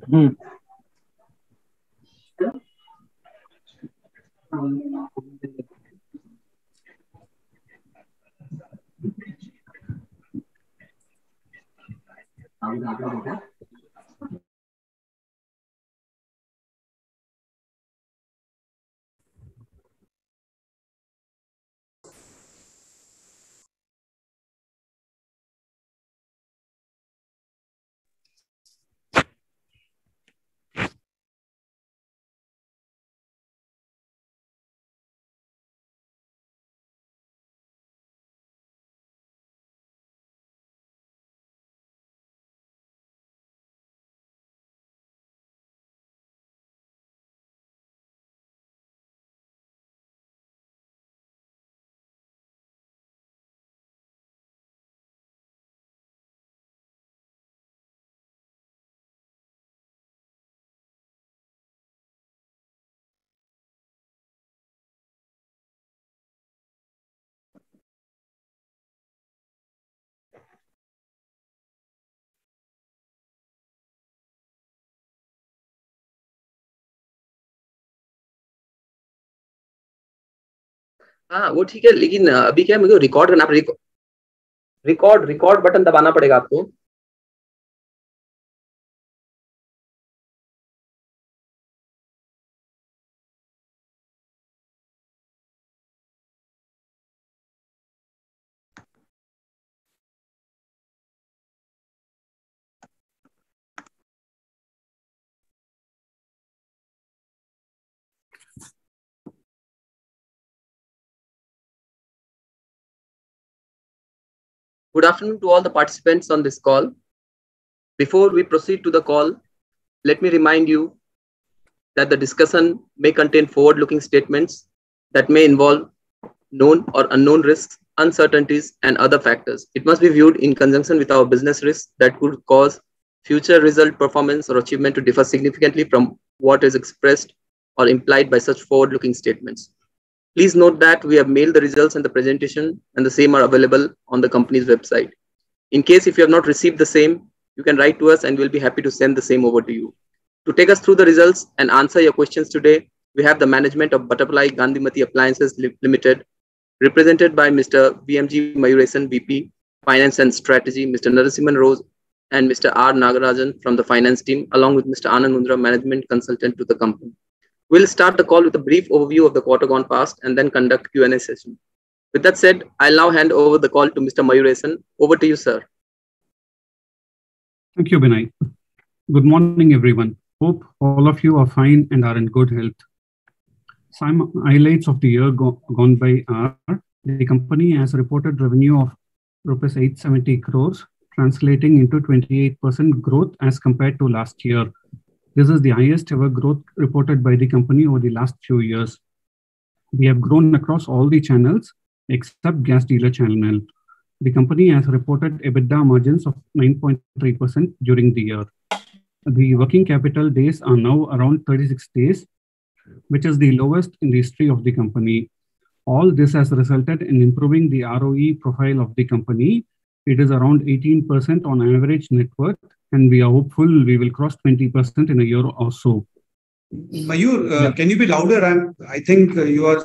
Hmm. हाँ वो ठीक है, लेकिन अभी क्या है, मुझे रिकॉर्ड करना पड़ेगा। रिकॉर्ड बटन दबाना पड़ेगा आपको। Good afternoon to all the participants on this call. Before we proceed to the call, let me remind you that the discussion may contain forward-looking statements that may involve known or unknown risks, uncertainties, and other factors. It must be viewed in conjunction with our business risks that could cause future result, performance, or achievement to differ significantly from what is expressed or implied by such forward-looking statements. Please note that we have mailed the results and the presentation, and the same are available on the company's website. In case if you have not received the same, you can write to us and we'll be happy to send the same over to you. To take us through the results and answer your questions today, we have the management of Butterfly Gandhimati Appliances Limited, represented by Mr. VMG Mayuresan, VP, Finance and Strategy, Mr. Narasimhan Rose, and Mr. R. Nagarajan from the finance team, along with Mr. Anand Mundra, management consultant to the company. We'll start the call with a brief overview of the quarter gone past and then conduct Q&A session. With that said, I'll now hand over the call to Mr. Mayuresan. Over to you, sir. Thank you, Binay. Good morning, everyone. Hope all of you are fine and are in good health. Some highlights of the year gone by are: the company has reported revenue of rupees 870 crores, translating into 28% growth as compared to last year. This is the highest ever growth reported by the company over the last few years. We have grown across all the channels except gas dealer channel. The company has reported EBITDA margins of 9.3% during the year. The working capital days are now around 36 days, which is the lowest in the history of the company. All this has resulted in improving the ROE profile of the company. It is around 18% on average net worth, and we are hopeful we will cross 20% in a year or so. Mayur, can you be louder? I think you are...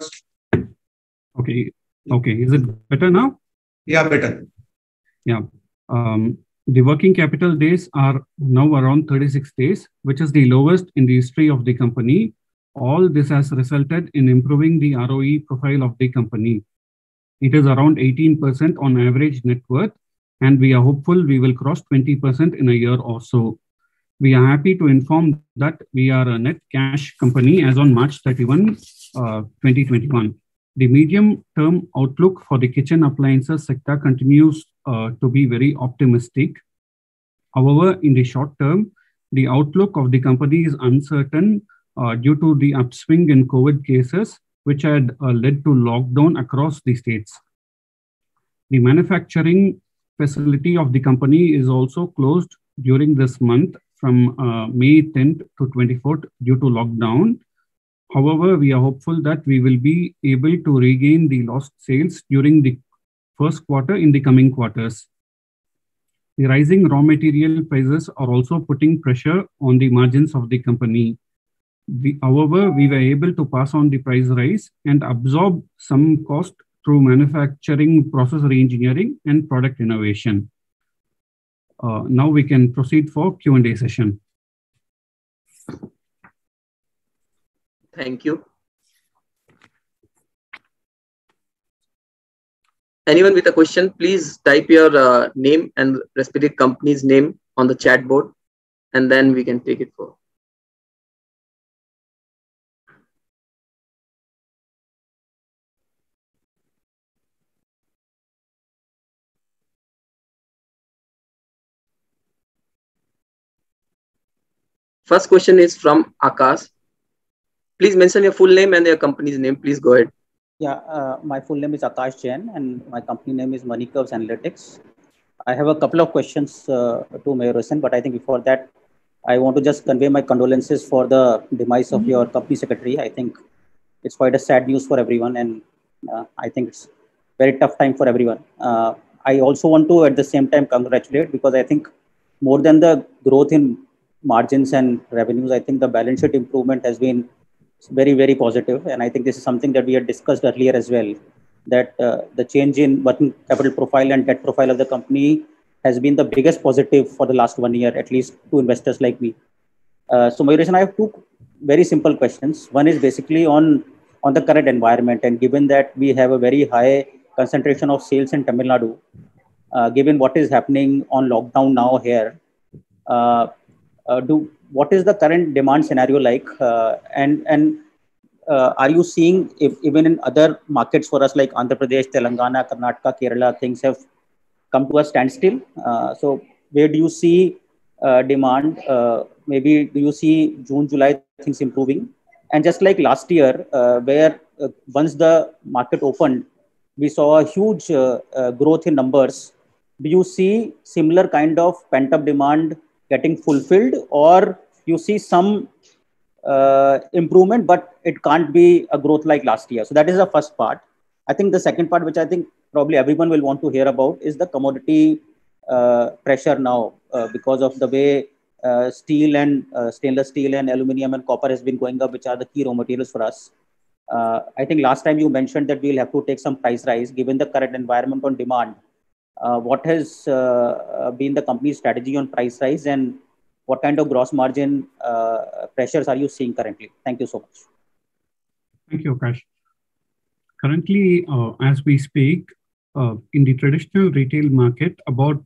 Okay. Is it better now? Yeah, better. Yeah. The working capital days are now around 36 days, which is the lowest in the history of the company. All this has resulted in improving the ROE profile of the company. It is around 18% on average net worth, and we are hopeful we will cross 20% in a year or so. We are happy to inform that we are a net cash company as on March 31, 2021. The medium-term outlook for the kitchen appliances sector continues to be very optimistic. However, in the short term, the outlook of the company is uncertain due to the upswing in COVID cases, which had led to lockdown across the states. The manufacturing facility of the company is also closed during this month from May 10th to 24th due to lockdown. However, we are hopeful that we will be able to regain the lost sales during the first quarter in the coming quarters. The rising raw material prices are also putting pressure on the margins of the company. However, we were able to pass on the price rise and absorb some cost through manufacturing, process reengineering, and product innovation. Now we can proceed for Q&A session. Thank you. Anyone with a question, please type your name and respective company's name on the chat board, and then we can take it forward. First question is from Akash. Please mention your full name and your company's name. Please go ahead. Yeah, my full name is Akash Jain and my company name is Money Curves Analytics. I have a couple of questions to Mayur Hussain, but I think before that, I want to just convey my condolences for the demise of your company secretary. I think it's quite a sad news for everyone, and I think it's very tough time for everyone. I also want to at the same time congratulate, because I think more than the growth in margins and revenues, I think the balance sheet improvement has been very, very positive. And I think this is something that we had discussed earlier as well, that the change in working capital profile and debt profile of the company has been the biggest positive for the last 1 year, at least to investors like me. So Mayur Hussain, I have two very simple questions. One is basically on the current environment, and given that we have a very high concentration of sales in Tamil Nadu, given what is happening on lockdown now here, what is the current demand scenario like? And are you seeing, if even in other markets for us like Andhra Pradesh, Telangana, Karnataka, Kerala, things have come to a standstill? So where do you see demand? Maybe do you see June, July things improving? And just like last year, where once the market opened, we saw a huge growth in numbers. Do you see similar kind of pent-up demand getting fulfilled, or you see some improvement, but it can't be a growth like last year? So that is the first part. I think the second part, which I think probably everyone will want to hear about, is the commodity pressure now because of the way steel and stainless steel and aluminum and copper has been going up, which are the key raw materials for us. I think last time you mentioned that we'll have to take some price rise given the current environment on demand. What has been the company's strategy on price rise, and what kind of gross margin pressures are you seeing currently? Thank you so much. Thank you, Akash. Currently, as we speak, in the traditional retail market, about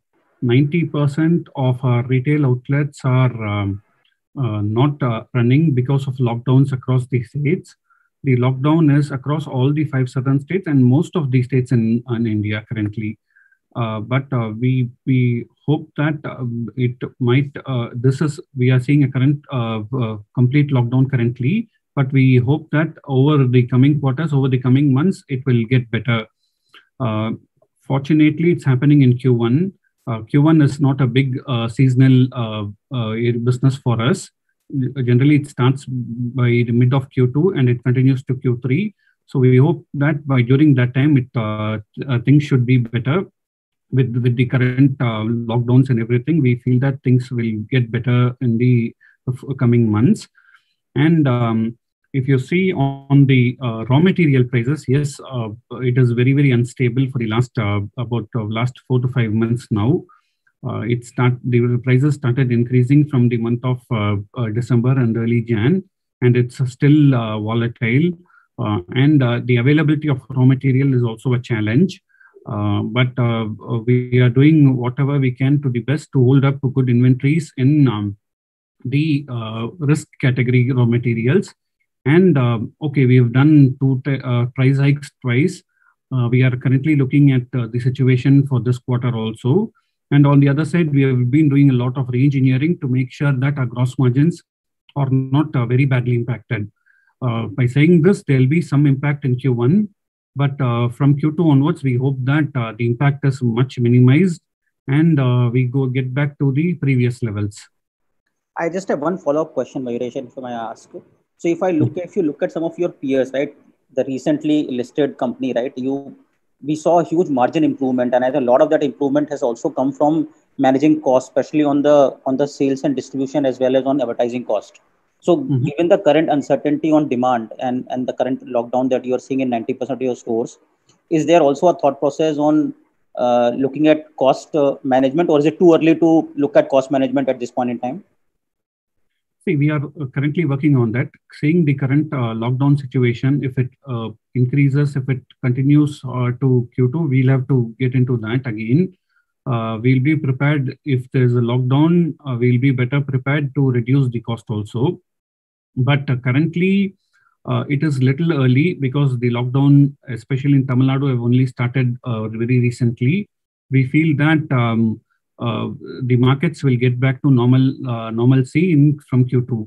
90% of our retail outlets are not running because of lockdowns across the states. The lockdown is across all the 5 southern states and most of the states in India currently. But we hope that it might, we are seeing a current complete lockdown currently, but we hope that over the coming quarters, over the coming months, it will get better. Fortunately, it's happening in Q1. Q1 is not a big seasonal business for us. Generally, it starts by the mid of Q2 and it continues to Q3. So we hope that during that time, things should be better. With the current lockdowns and everything, we feel that things will get better in the coming months. And if you see on the raw material prices, yes, it is very, very unstable for the last last 4 to 5 months now. The prices started increasing from the month of December and early Jan, and it's still volatile. And the availability of raw material is also a challenge. But we are doing whatever we can to the best to hold up good inventories in the risk category raw materials. And okay, we have done 2 price hikes twice. We are currently looking at the situation for this quarter also. And on the other side, we have been doing a lot of re-engineering to make sure that our gross margins are not very badly impacted. By saying this, there will be some impact in Q1. But from Q2 onwards, we hope that the impact is much minimized and we get back to the previous levels. I just have one follow-up question, Mayur Hussain, if I may ask. So if you look at some of your peers, right, the recently listed company, right, you we saw a huge margin improvement, and I think a lot of that improvement has also come from managing costs, especially on the sales and distribution as well as on advertising cost. So given the current uncertainty on demand and the current lockdown that you are seeing in 90% of your stores, is there also a thought process on looking at cost management, or is it too early to look at cost management at this point in time? See, we are currently working on that. Seeing the current lockdown situation, if it increases, if it continues to Q2, we'll have to get into that again. We'll be prepared if there's a lockdown, we'll be better prepared to reduce the cost also. But currently, it is little early because the lockdown, especially in Tamil Nadu, have only started very recently. We feel that the markets will get back to normalcy from Q2.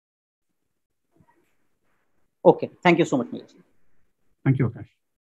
Okay, thank you so much, Neeraj. Thank you, Akash.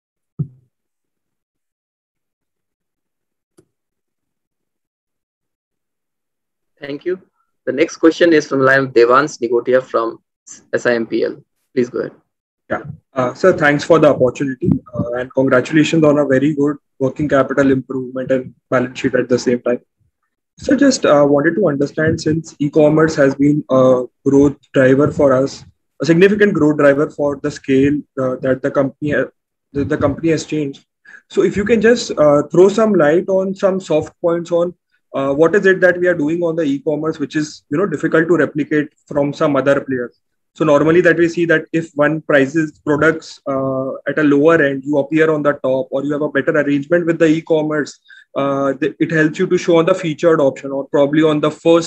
Thank you. The next question is from the line of Devans Nigotia from SIMPL. Please go ahead. Yeah. Sir, thanks for the opportunity and congratulations on a very good working capital improvement and balance sheet at the same time. So just wanted to understand, since e-commerce has been a growth driver for us, a significant growth driver for the scale that the company has changed. So if you can just throw some light on some soft points on what is it that we are doing on the e-commerce, which is difficult to replicate from some other players. So normally that we see that if one prices products at a lower end, you appear on the top, or you have a better arrangement with the e-commerce. It helps you to show on the featured option or probably on the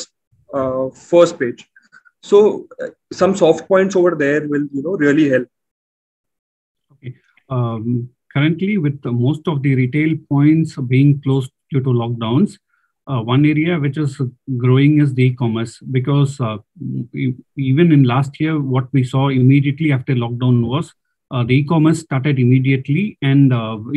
first page. So some soft points over there will really help. Okay. Currently, with most of the retail points being closed due to lockdowns, one area which is growing is the e-commerce, because even in last year, what we saw immediately after lockdown was the e-commerce started immediately, and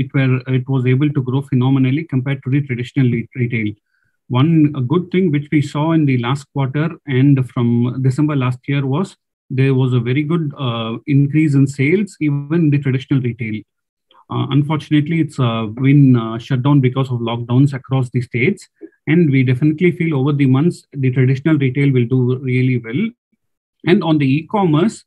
it was able to grow phenomenally compared to the traditional retail. One good thing which we saw in the last quarter and from December last year was there was a very good increase in sales even in the traditional retail. Unfortunately, it's been shut down because of lockdowns across the states. And we definitely feel over the months, the traditional retail will do really well. And on the e-commerce,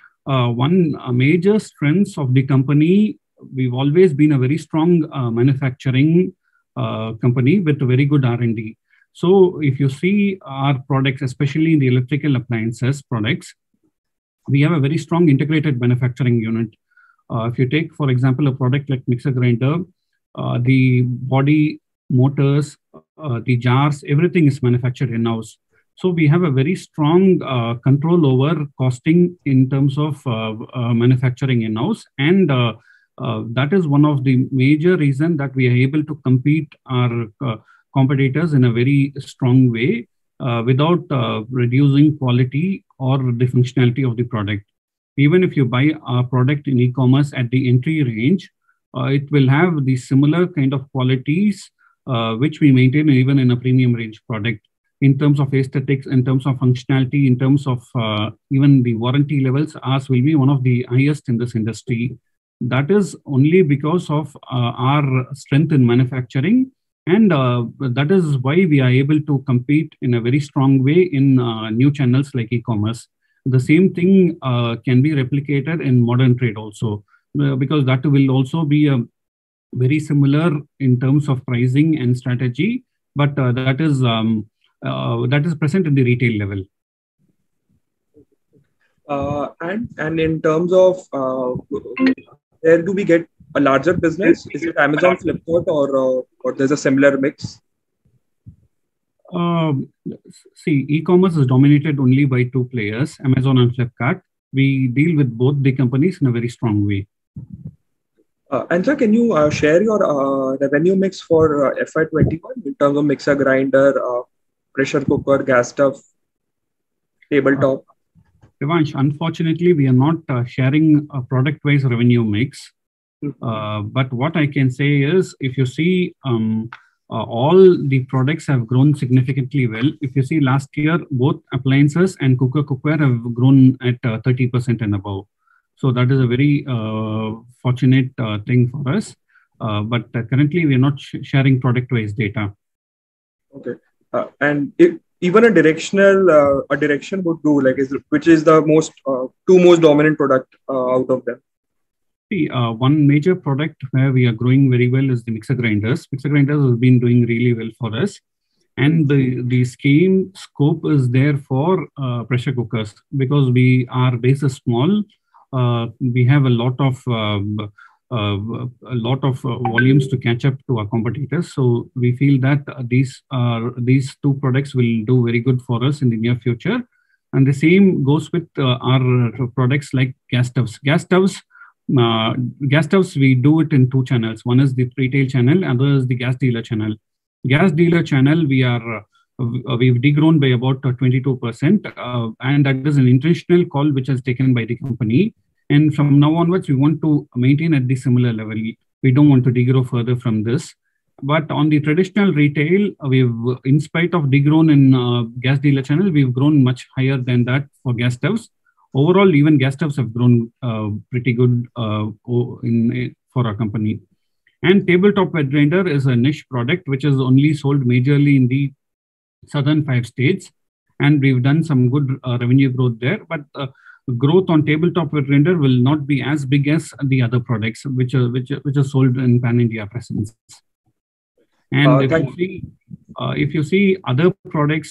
one major strength of the company, we've always been a very strong manufacturing company with a very good R&D. So if you see our products, especially in the electrical appliances products, we have a very strong integrated manufacturing unit. If you take, for example, a product like mixer grinder, the body, motors, the jars, everything is manufactured in-house. So we have a very strong control over costing in terms of manufacturing in-house. And that is one of the major reasons that we are able to compete our competitors in a very strong way without reducing quality or the functionality of the product. Even if you buy a product in e-commerce at the entry range, it will have the similar kind of qualities which we maintain even in a premium range product, in terms of aesthetics, in terms of functionality, in terms of even the warranty levels. Ours will be one of the highest in this industry. That is only because of our strength in manufacturing, and that is why we are able to compete in a very strong way in new channels like e-commerce. The same thing can be replicated in modern trade also, because that will also be very similar in terms of pricing and strategy, but that is present in the retail level. And in terms of where do we get a larger business? Is it Amazon, Flipkart, or there's a similar mix? See, e-commerce is dominated only by two players, Amazon and Flipkart. We deal with both the companies in a very strong way. And sir, can you share your revenue mix for FY21 in terms of mixer grinder, pressure cooker, gas stove, tabletop? Devansh, unfortunately, we are not sharing a product-wise revenue mix. But what I can say is, if you see, all the products have grown significantly well. If you see last year, both appliances and cookware have grown at 30% and above. So that is a very fortunate thing for us. But currently, we are not sharing product-wise data. Okay. And even a direction would do, like, which is the two most dominant product out of them? One major product where we are growing very well is the mixer grinders. Mixer grinders has been doing really well for us. And the same scope is there for pressure cookers, because our base is small. We have a lot of volumes to catch up to our competitors. So we feel that these two products will do very good for us in the near future. And the same goes with our products like gas stoves. Gas stoves, we do it in two channels. One is the retail channel, other is the gas dealer channel. Gas dealer channel, we've degrown by about 22%, and that is an intentional call which is taken by the company. And from now onwards, we want to maintain at the similar level. We don't want to degrow further from this. But on the traditional retail, in spite of degrown in gas dealer channel, we've grown much higher than that for gas stoves. Overall, even gas stoves have grown pretty good for our company. And tabletop wet grinder is a niche product which is only sold majorly in the southern 5 states, and we've done some good revenue growth there. But growth on tabletop wet grinder will not be as big as the other products which are sold in pan-India presence. And if you see other products,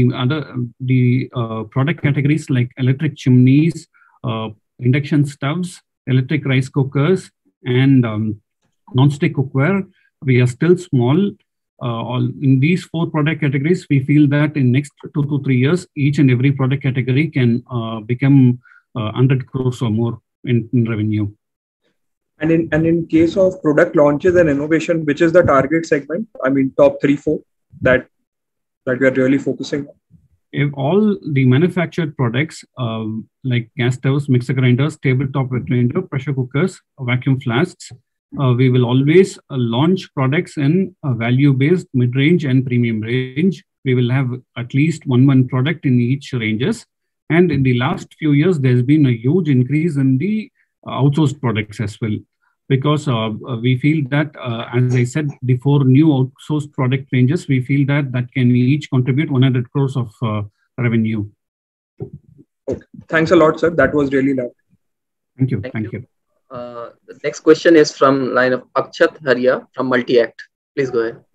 the product categories like electric chimneys, induction stoves, electric rice cookers, and non-stick cookware, we are still small. In these 4 product categories, we feel that in next 2 to 3 years, each and every product category can become 100 crores or more in revenue. And in case of product launches and innovation, which is the target segment? I mean, top 3-4 that we are really focusing on. If all the manufactured products like gas stoves, mixer grinders, tabletop wet grinder, pressure cookers, vacuum flasks, we will always launch products in value-based, mid-range, and premium range. We will have at least one product in each ranges. And in the last few years, there's been a huge increase in the outsourced products as well, because we feel that, as I said before, new outsourced product ranges, we feel that can each contribute 100 crores of revenue. Okay. Thanks a lot, sir. That was really lovely. Thank you. Thank you. The next question is from line of Akshat Haria from Multi-Act. Please go ahead.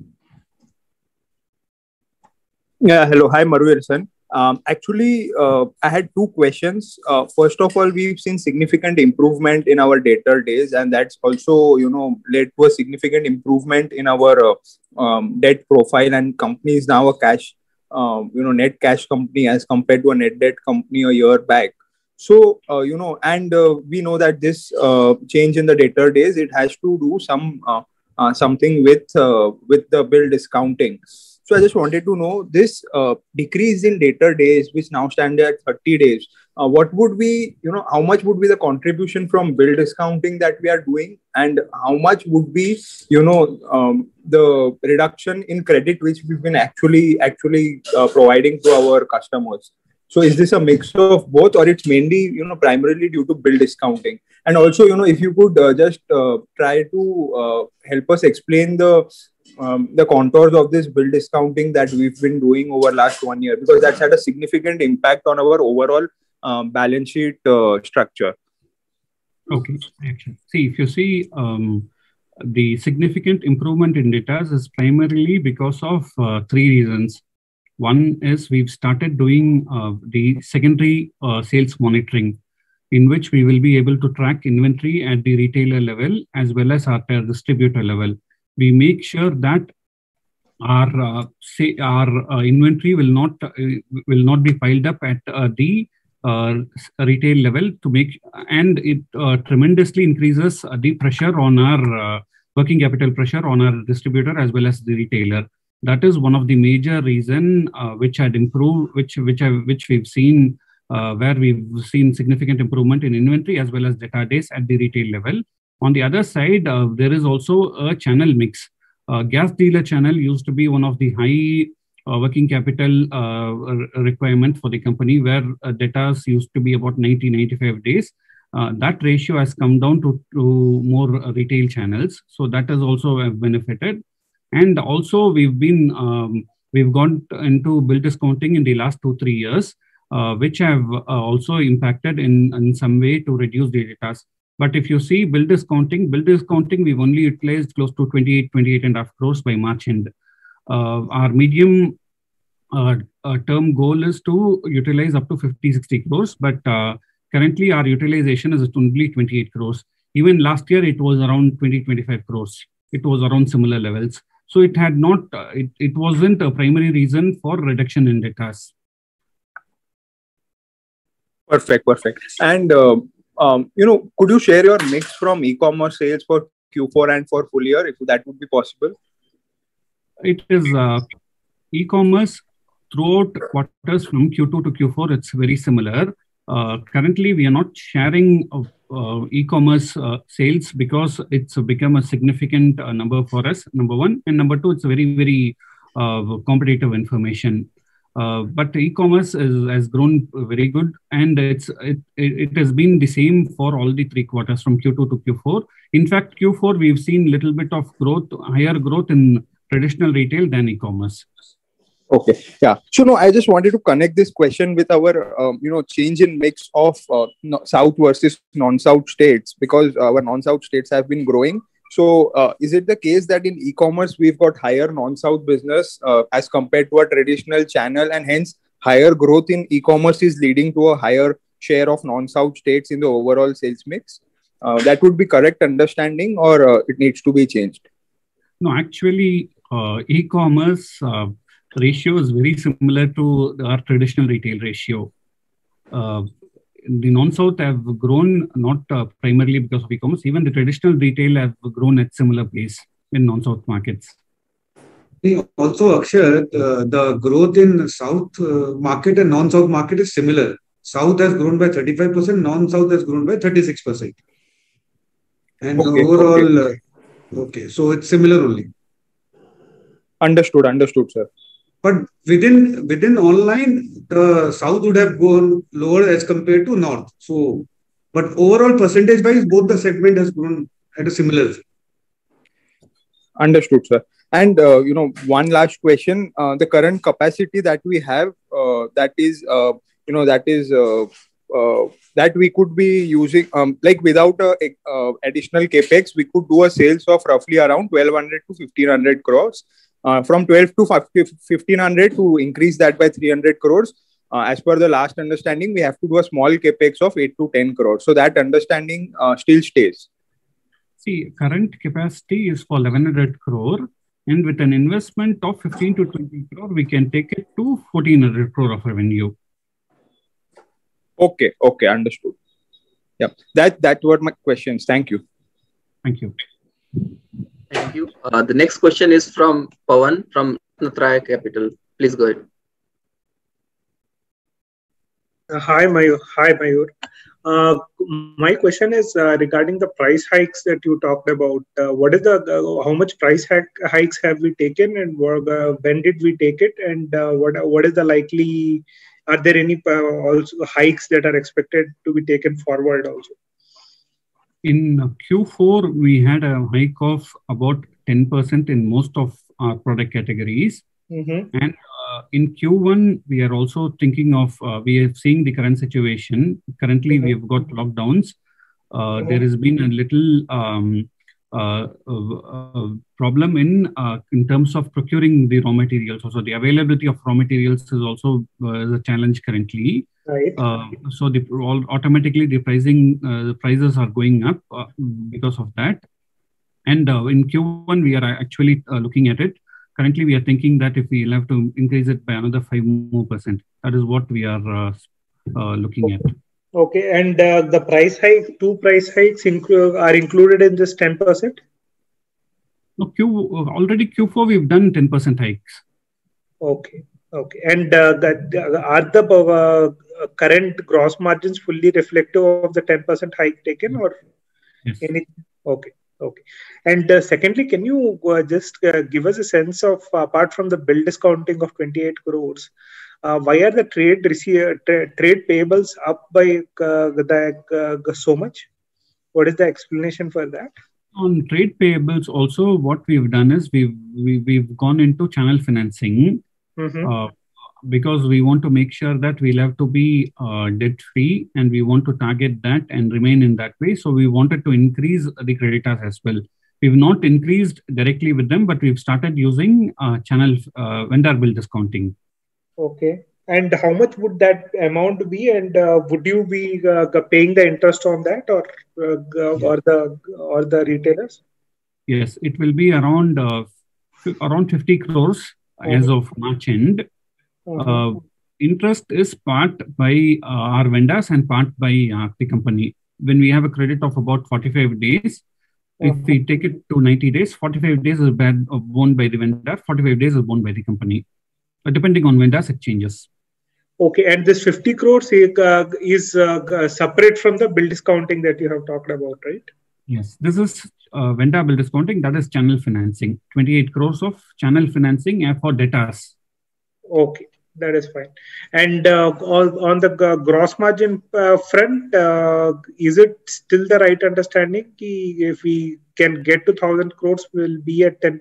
Yeah, hello. Hi, Maruvir sir. Actually, I had 2 questions. First of all, we've seen significant improvement in our debtor days, and that's also, led to a significant improvement in our debt profile. And company is now a cash, net cash company as compared to a net debt company a year back. So, and we know that this change in the debtor days, it has to do something with the bill discounting. So I just wanted to know this decrease in debtor days, which now stand at 30 days. What would be, how much would be the contribution from bill discounting that we are doing, and how much would be, the reduction in credit which we've been actually providing to our customers? So is this a mix of both, or it's mainly, primarily due to bill discounting? And also, if you could just try to help us explain the contours of this bill discounting that we've been doing over last 1 year, because that's had a significant impact on our overall balance sheet structure. Okay. See, if you see the significant improvement in debtors is primarily because of 3 reasons. One is we've started doing the secondary sales monitoring, in which we will be able to track inventory at the retailer level as well as at the distributor level. We make sure that our inventory will not be piled up at the retail level and it tremendously increases the pressure on our working capital pressure on our distributor as well as the retailer. That is one of the major reason which had improved, which we've seen where we've seen significant improvement in inventory as well as debtor days at the retail level. On the other side, there is also a channel mix. Gas dealer channel used to be one of the high working capital requirement for the company, where debtors used to be about 90-95 days. that ratio has come down to more retail channels. So that has also benefited. And also we've gone into bill discounting in the last 2-3 years, which have also impacted in some way to reduce the data. But if you see bill discounting, we've only utilized close to 28.5 crores by March end. Our medium term goal is to utilize up to 50-60 crores, but currently our utilization is only 28 crores. Even last year, it was around 20-25 crores. It was around similar levels. So it had not, it wasn't a primary reason for reduction in data. Perfect. And, could you share your mix from e-commerce sales for Q4 and for full year, if that would be possible? It is e-commerce throughout quarters from Q2 to Q4, it's very similar. Currently, we are not sharing e-commerce sales because it's become a significant number for us, number one. And number two, it's very, very competitive information. But e-commerce has grown very good, and it has been the same for all the 3 quarters from Q2 to Q4. In fact, Q4, we've seen a little bit of growth, higher growth in traditional retail than e-commerce. Okay. Yeah. So no, I just wanted to connect this question with our, change in mix of South versus non-South states, because our non-South states have been growing. So is it the case that in e-commerce, we've got higher non-South business as compared to a traditional channel, and hence higher growth in e-commerce is leading to a higher share of non-South states in the overall sales mix? That would be correct understanding, or it needs to be changed? No, actually, e-commerce ratio is very similar to our traditional retail ratio. The non-South have grown not primarily because of e-commerce. Even the traditional retail have grown at similar pace in non-South markets. Also, Akshay, the growth in South market and non-South market is similar. South has grown by 35%, non-South has grown by 36%. And overall, so it's similar only. Understood, sir. But within online, the South would have gone lower as compared to North. So, but overall percentage wise, both the segment has grown at a similar. Understood, sir. And one last question: the current capacity that we have, that we could be using, like without additional capex, we could do a sales of roughly around 1,200 to 1,500 crores. From 12 to 1,500 to increase that by 300 crores. As per the last understanding, we have to do a small capex of 8 to 10 crores. So that understanding still stays. See, current capacity is for 1,100 crore, and with an investment of 15 to 20 crore, we can take it to 1,400 crore of revenue. Okay, understood. Yeah, that were my questions. Thank you. Thank you. Thank you. The next question is from Pawan from Ratnatraya Capital. Please go ahead. Hi, Mayur. My question is regarding the price hikes that you talked about. What is how much price hikes have we taken, and when did we take it, and what is the likely? Are there any also hikes that are expected to be taken forward also? In Q4, we had a hike of about 10% in most of our product categories. Mm-hmm. And in Q1, we are also thinking of, we are seeing the current situation. Currently, we have got lockdowns. There has been a little problem in terms of procuring the raw materials. Also, the availability of raw materials is also a challenge currently. Right. So automatically the prices are going up because of that. And in Q1, we are actually looking at it. Currently, we are thinking that if we have to increase it by another 5% more, that is what we are looking at. Okay, and the two price hikes are included in this 10%? No, already Q4 we've done 10% hikes. Okay. And are the current gross margins fully reflective of the 10% hike taken, or yes. Okay. And secondly, can you just give us a sense of, apart from the bill discounting of 28 crores, why are the trade payables up by so much? What is the explanation for that? On trade payables, also what we've done is we've gone into channel financing because we want to make sure that we'll have to be debt free, and we want to target that and remain in that way. So we wanted to increase the creditors as well. We've not increased directly with them, but we've started using channel vendor bill discounting. Okay. And how much would that amount be? And would you be paying the interest on that, or the retailers? Yes, it will be around 50 crores as of March end. Interest is part by our vendors and part by the company. When we have a credit of about 45 days, if we take it to 90 days, 45 days is borne by the vendor, 45 days is borne by the company. Depending on vendors, it changes. Okay, and this 50 crores is separate from the bill discounting that you have talked about, right? Yes, this is vendor bill discounting, that is channel financing. 28 crores of channel financing for debtors. Okay, that is fine. And on the gross margin front, is it still the right understanding if we can get to 1,000 crores, will be at 10%?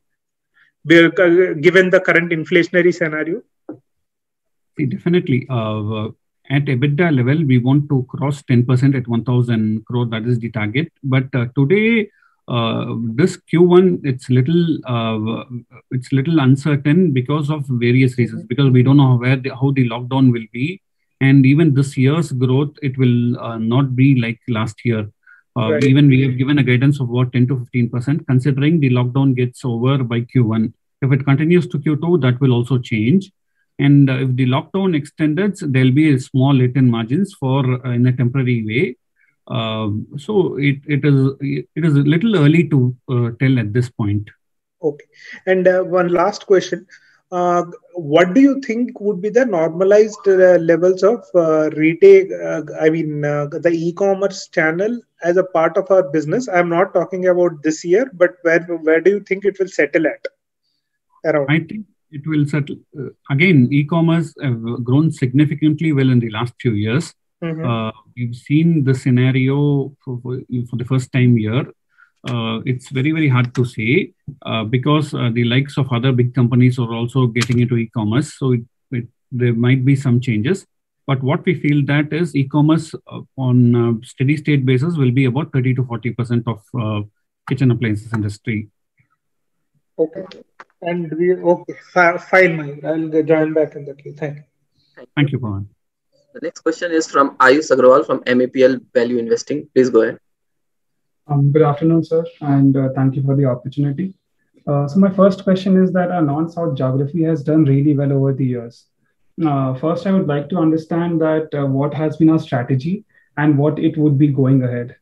Given the current inflationary scenario? Definitely. At EBITDA level, we want to cross 10% at 1,000 crore. That is the target. But today, this Q1, it's little uncertain because of various reasons. Because we don't know how the lockdown will be, and even this year's growth, it will not be like last year. Right. Even we have given a guidance of about 10 to 15%, considering the lockdown gets over by Q1. If it continues to Q2, that will also change. And if the lockdown extended, there'll be a small hit in margins in a temporary way. So it is a little early to tell at this point. Okay. And one last question. What do you think would be the normalized levels of retail, the e-commerce channel as a part of our business? I'm not talking about this year, but where do you think it will settle at? Around? I think it will settle. Again, e-commerce have grown significantly well in the last few years. We've seen the scenario for the first time here. It's very, very hard to say because the likes of other big companies are also getting into e-commerce. So there might be some changes. But what we feel that is e-commerce on a steady state basis will be about 30 to 40% of kitchen appliances industry. Okay. And fine, I'll join back in the queue. Thank you. Thank you, Pawan. The next question is from Ayush Agrawal from MAPL Value Investing. Please go ahead. Good afternoon, sir, and thank you for the opportunity. So my first question is that our non-South geography has done really well over the years. First, I would like to understand that what has been our strategy and what it would be going ahead.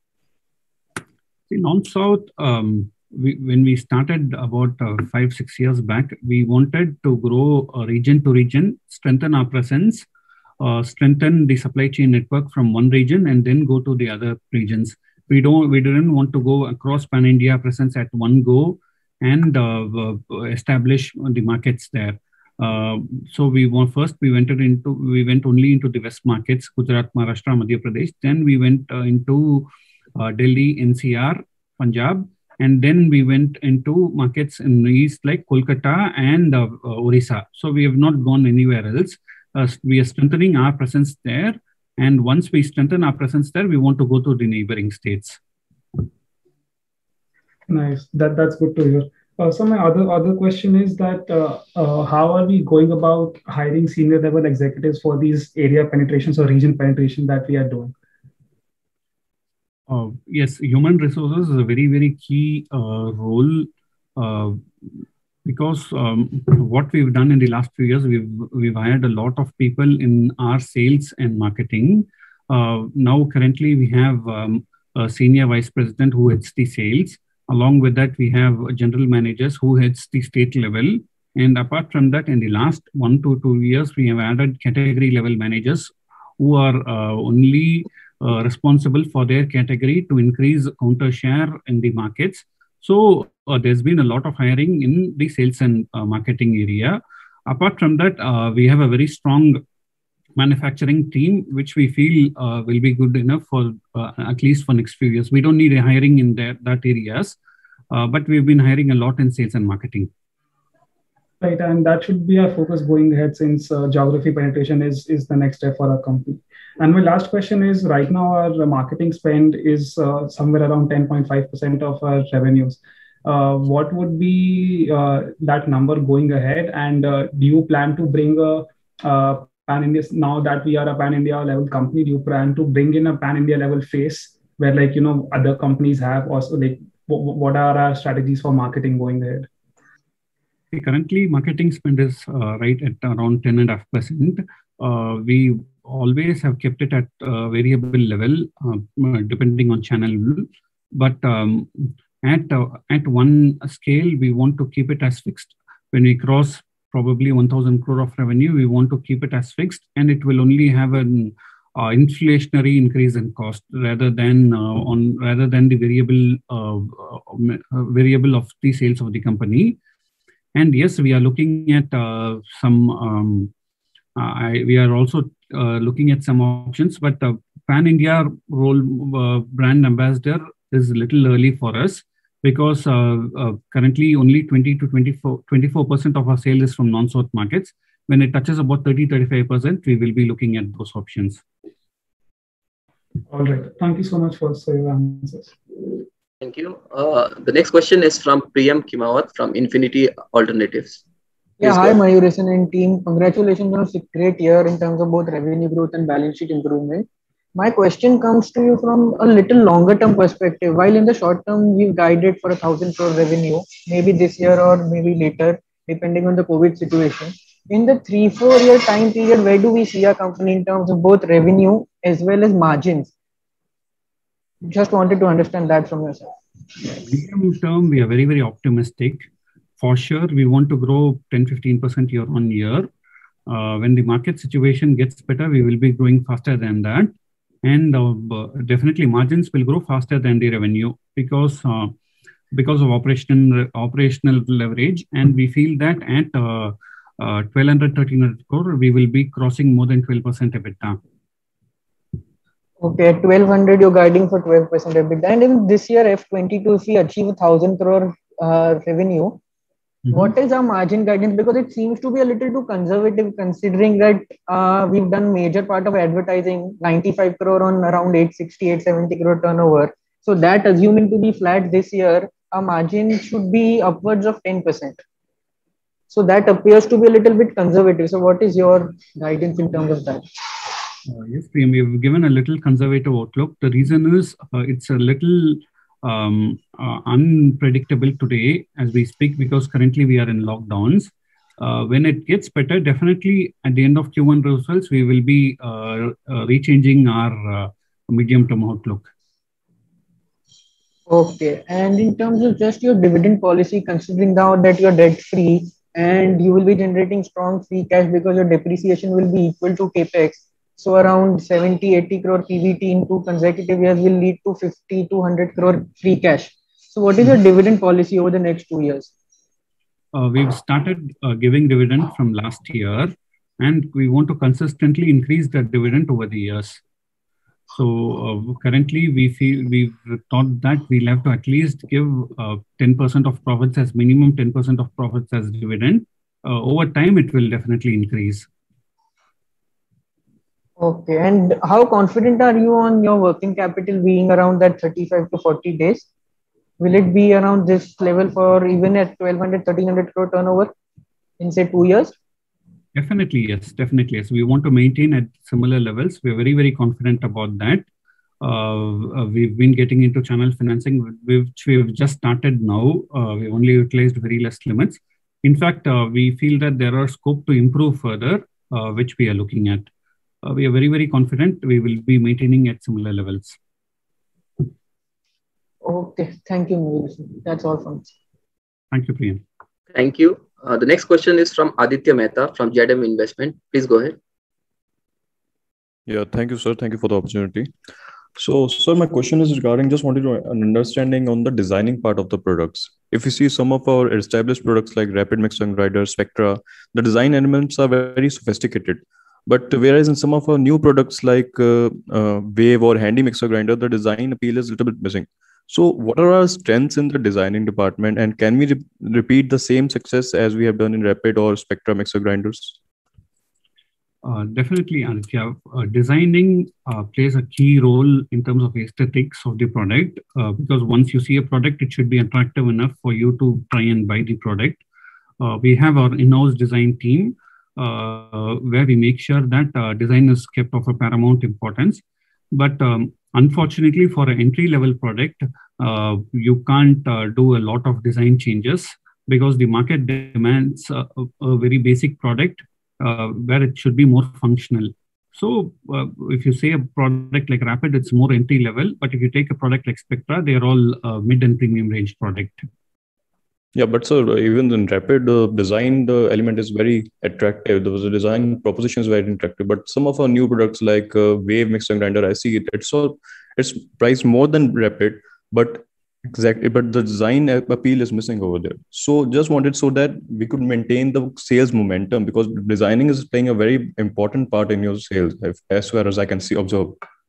In non-South, when we started about 5-6 years back, we wanted to grow region to region, strengthen our presence, strengthen the supply chain network from one region, and then go to the other regions. We didn't want to go across pan-India presence at one go and establish the markets there. So we went only into the west markets, Gujarat, Maharashtra, Madhya Pradesh. Then we went into Delhi, NCR, Punjab. And then we went into markets in the east like Kolkata and Orissa. So we have not gone anywhere else. We are strengthening our presence there. And once we strengthen our presence there, we want to go to the neighboring states. Nice. That's good to hear. So my other question is that how are we going about hiring senior level executives for these area penetrations or region penetration that we are doing? Yes, human resources is a very, very key role because what we've done in the last few years, we've hired a lot of people in our sales and marketing. Now, currently, we have a senior vice president who heads the sales. Along with that, we have general managers who heads the state level. And apart from that, in the last 1 to 2 years, we have added category level managers who are only responsible for their category to increase counter share in the markets. So there's been a lot of hiring in the sales and marketing area. Apart from that, we have a very strong manufacturing team, which we feel will be good enough for at least for next few years. We don't need a hiring in that areas, but we've been hiring a lot in sales and marketing. Right, and that should be our focus going ahead, since geography penetration is the next step for our company. And my last question is, right now our marketing spend is somewhere around 10.5% of our revenues. What would be that number going ahead? And do you plan to bring a pan-India, now that we are a pan-India level company, do you plan to bring in a pan-India level face where, like, other companies have also, like, what are our strategies for marketing going ahead? Currently, marketing spend is right at around 10.5%. We always have kept it at a variable level, depending on channel. But at one scale, we want to keep it as fixed. When we cross probably 1,000 crore of revenue, we want to keep it as fixed, and it will only have an inflationary increase in cost rather than the variable of the sales of the company. And yes, we are looking at we are also looking at some options, but pan-India role brand ambassador is a little early for us, because currently only 20 to 24% of our sale is from non-South markets. When it touches about 30-35%, we will be looking at those options. All right. Thank you so much for your answers. Thank you. The next question is from Priyam Kimawat from Infinity Alternatives. Yeah, hi Mayuresan and team. Congratulations on a great year in terms of both revenue growth and balance sheet improvement. My question comes to you from a little longer term perspective. While in the short term, we've guided for 1,000 crore revenue, maybe this year or maybe later, depending on the COVID situation. In the 3-4 year time period, where do we see our company in terms of both revenue as well as margins? Just wanted to understand that from yourself. Medium term, we are very, very optimistic. For sure, we want to grow 10-15% year on year. When the market situation gets better, we will be growing faster than that. And definitely margins will grow faster than the revenue because of operational leverage. And we feel that at 1,200-1,300 crore, we will be crossing more than 12% EBITDA. Okay, at 1,200, you're guiding for 12% EBITDA. And in this year, F22, if we achieve 1,000 crore revenue, what is our margin guidance? Because it seems to be a little too conservative, considering that we've done major part of advertising, 95 crore on around 860-870 crore turnover. So that, assuming to be flat this year, our margin should be upwards of 10%. So that appears to be a little bit conservative. So what is your guidance in terms of that? Yes, Priyam, we've given a little conservative outlook. The reason is it's a little unpredictable today as we speak, because currently we are in lockdowns. When it gets better, definitely at the end of Q1 results, we will be rechanging our medium-term outlook. Okay. And in terms of just your dividend policy, considering now that you're debt-free and you will be generating strong free cash because your depreciation will be equal to CapEx, so around 70-80 crore PBT in 2 consecutive years will lead to 50-100 crore free cash. So what is your dividend policy over the next 2 years? We've started giving dividend from last year, and we want to consistently increase that dividend over the years. So currently we've thought that we'll have to at least give 10% of profits as minimum, 10% of profits as dividend. Over time, it will definitely increase. Okay. And how confident are you on your working capital being around that 35 to 40 days? Will it be around this level for even at 1,200-1,300 crore turnover in say 2 years? Definitely, yes. Definitely, yes. We want to maintain at similar levels. We're very, very confident about that. We've been getting into channel financing, which we've just started now. We only utilized very less limits. In fact, we feel that there are scope to improve further, which we are looking at. We are very, very confident we will be maintaining at similar levels. Okay. Thank you. That's all from me. Thank you, Priyam. Thank you. The next question is from Aditya Mehta from JM Investment. Please go ahead. Yeah, thank you, sir. Thank you for the opportunity. So, sir, my question is regarding just wanted to an understanding on the designing part of the products. If you see some of our established products like Rapid Mixing Grinder, Spectra, the design elements are very sophisticated. But whereas in some of our new products like Wave or Handy Mixer Grinder, the design appeal is a little bit missing. So, what are our strengths in the designing department, and can we repeat the same success as we have done in Rapid or Spectra Mixer Grinders? Definitely, Aditya. Designing plays a key role in terms of aesthetics of the product, because once you see a product, it should be attractive enough for you to try and buy the product. We have our in-house design team where we make sure that design is kept of a paramount importance. But unfortunately, for an entry-level product, you can't do a lot of design changes because the market demands a very basic product where it should be more functional. So if you say a product like Rapid, it's more entry level. But if you take a product like Spectra, they're all mid and premium range product. Yeah, but sir, even in Rapid, design, the element is very attractive. There was a design proposition is very attractive. But some of our new products like Wave Mixer Grinder, I see it's priced more than Rapid, but but the design appeal is missing over there. So just wanted so that we could maintain the sales momentum, because designing is playing a very important part in your sales, as far as I can observe.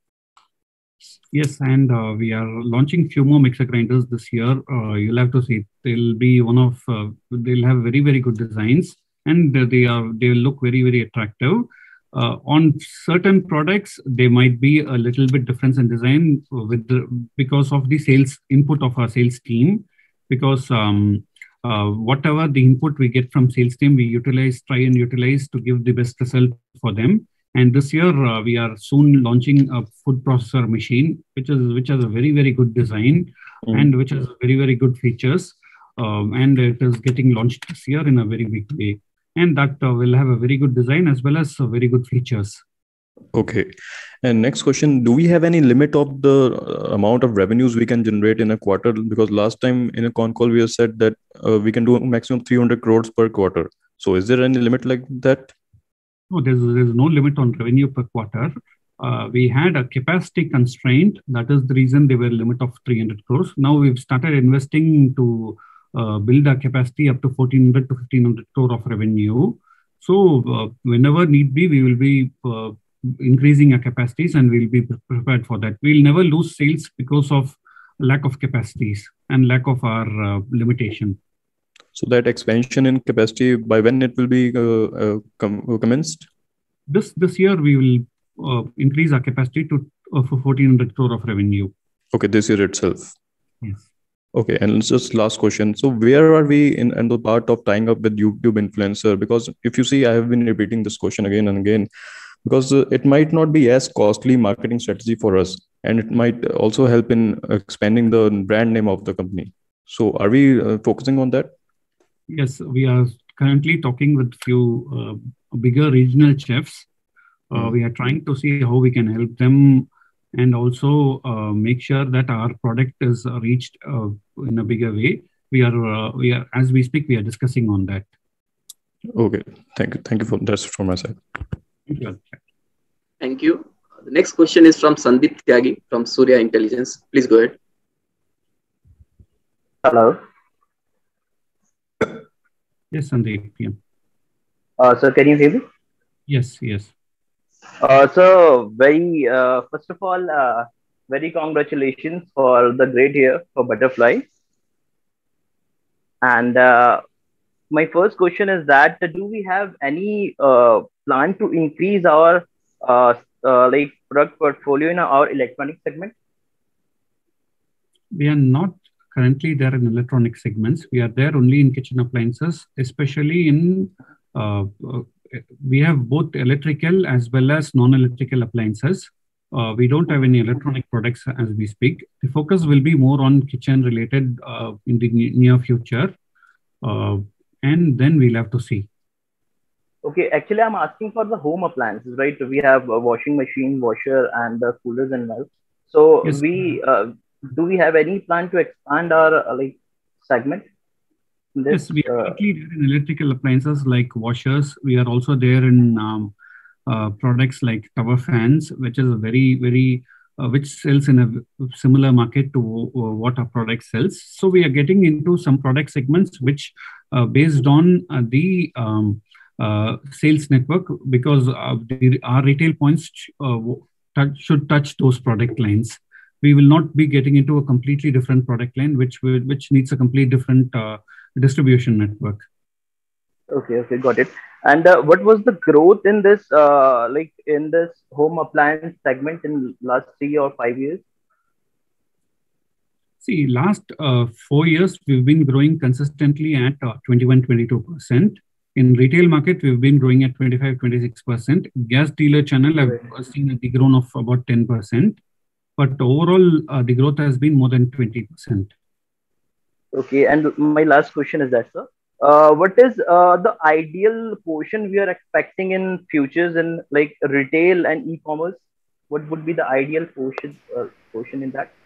Yes, and we are launching few more mixer grinders this year. You'll have to see. They'll be they'll have very, very good designs, and they'll look very, very attractive. On certain products, there might be a little bit difference in design because of the sales input of our sales team. Because whatever the input we get from sales team, we try and utilize to give the best result for them. And this year, we are soon launching a food processor machine, which has a very, very good design and which has very, very good features. And it is getting launched this year in a very big way. And that will have a very good design as well as very good features. Okay. And next question, do we have any limit of the amount of revenues we can generate in a quarter? Because last time in a con call, we have said that we can do maximum 300 crores per quarter. So is there any limit like that? No, there's no limit on revenue per quarter. We had a capacity constraint. That is the reason there were a limit of 300 crores. Now we've started investing to build our capacity up to 1400 to 1500 crore of revenue. So whenever need be, we will be increasing our capacities and we'll be prepared for that. We'll never lose sales because of lack of capacities and lack of our limitation. So that expansion in capacity, by when it will be commenced? This year, we will increase our capacity to 1400 crore of revenue. Okay, this year itself. Yes. Okay, and just last question. So where are we in the part of tying up with YouTube influencer? Because if you see, I have been repeating this question again and again, because it might not be as costly marketing strategy for us, and it might also help in expanding the brand name of the company. So are we focusing on that? Yes, we are currently talking with few bigger regional chefs. We are trying to see how we can help them and also make sure that our product is reached in a bigger way. We are as we speak, we are discussing on that. Okay, thank you. That's from my side. Thank you. Thank you. The next question is from Sandeep Tyagi from Surya Intelligence. Please go ahead. Hello. Yes, Sandeep. Yeah. Sir, can you hear me? Yes. So first of all, very congratulations for the great year for Butterfly. And my first question is that, do we have any plan to increase our product portfolio in our electronic segment? We are not currently there in electronic segments. We are there only in kitchen appliances, especially in we have both electrical as well as non-electrical appliances. We don't have any electronic products as we speak. The focus will be more on kitchen related in the near future. And then we'll have to see. Okay, actually, I'm asking for the home appliances, right? We have a washing machine, washer, and the coolers and all. So yes. Do we have any plan to expand our segment? Yes, we are currently there in electrical appliances like washers. We are also there in products like tower fans, which is a very, very which sells in a similar market to what our product sells. So we are getting into some product segments which based on the sales network, because our retail points should touch those product lines. We will not be getting into a completely different product line, which needs a complete different distribution network. Okay, got it. And what was the growth in this, in this home appliance segment in last 3 or 5 years? See, last 4 years, we've been growing consistently at 21-22%. In retail market, we've been growing at 25-26%. Gas dealer channel, I've seen a degrowth of about 10%. But overall, the growth has been more than 20%. Okay, and my last question is that, sir. What is the ideal portion we are expecting in futures in like retail and e-commerce? What would be the ideal portion in that?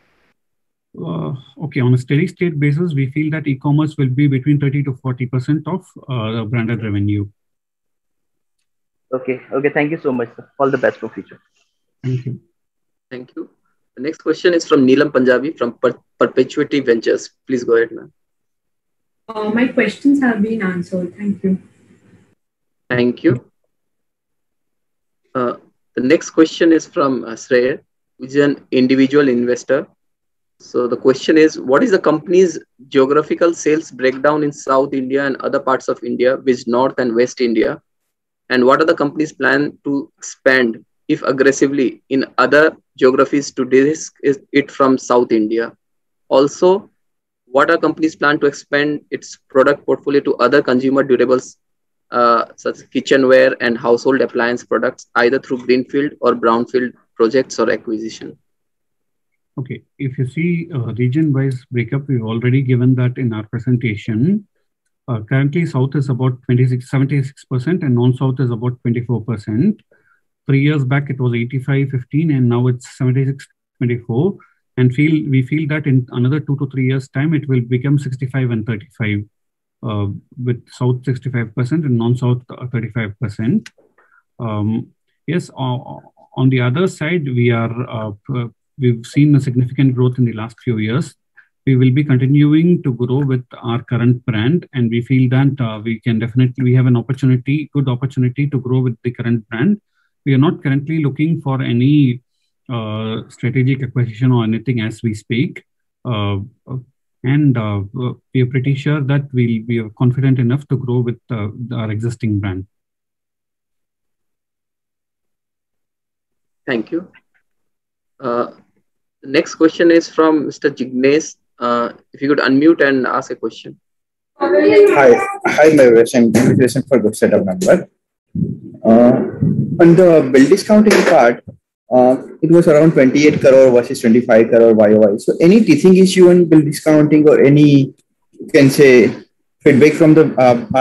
Okay, on a steady state basis, we feel that e-commerce will be between 30 to 40% of the branded revenue. Okay, thank you so much, sir. All the best for future. Thank you. Thank you. The next question is from Neelam Punjabi from Perpetuity Ventures. Please go ahead, ma'am. My questions have been answered. Thank you. Thank you. The next question is from Shrey, who is an individual investor. So the question is, what is the company's geographical sales breakdown in South India and other parts of India, with North and West India? And what are the company's plan to expand, if aggressively, in other geographies to de-risk it from South India? Also, what are companies plan to expand its product portfolio to other consumer durables, such as kitchenware and household appliance products, either through greenfield or brownfield projects or acquisition? Okay, if you see region-wise breakup, we've already given that in our presentation. Currently, South is about 76% and non-South is about 24%. 3 years back, it was 85-15, and now it's 76-24. And we feel that in another 2 to 3 years' time, it will become 65 and 35, with South 65% and non-South 35%. Yes, on the other side, we've seen a significant growth in the last few years. We will be continuing to grow with our current brand, and we feel that we have an good opportunity to grow with the current brand. We are not currently looking for any strategic acquisition or anything as we speak. And we are pretty sure that we are confident enough to grow with our existing brand. Thank you. The next question is from Mr. Jignesh. If you could unmute and ask a question. Hi, Mayuresh, and congratulations for good set of number. On the bill discounting part, it was around 28 crore versus 25 crore YOY. So any teething issue on bill discounting or any, feedback from the,